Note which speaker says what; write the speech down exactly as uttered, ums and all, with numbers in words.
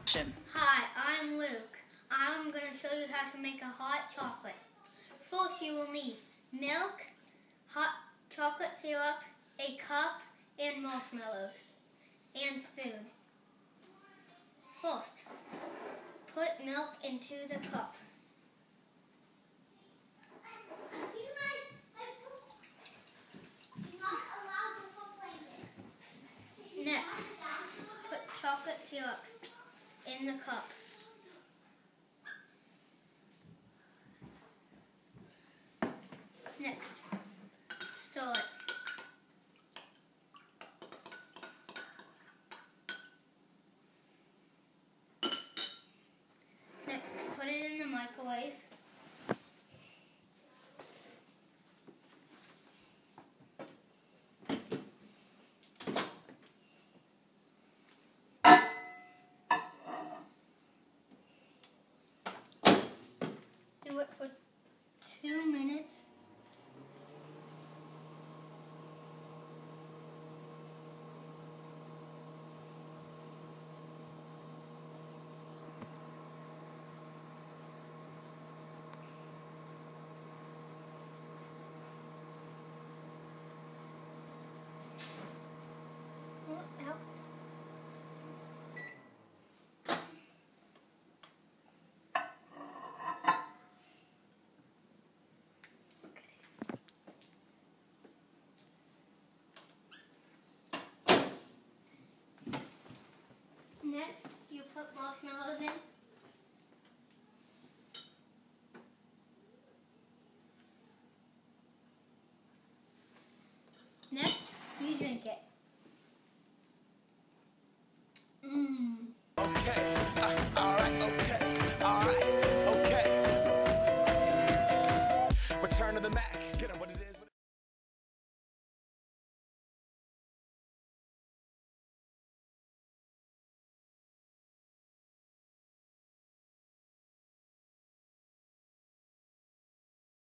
Speaker 1: Hi, I'm Luke. I'm going to show you how to make a hot chocolate. First, you will need milk, hot chocolate syrup, a cup, and marshmallows, and spoon. First, put milk into the cup. Next, put chocolate syrup in the cup. Next, stir it. Next, put it in the microwave. Do it for two minutes. Out. Next, you put marshmallows in. Next, you drink it.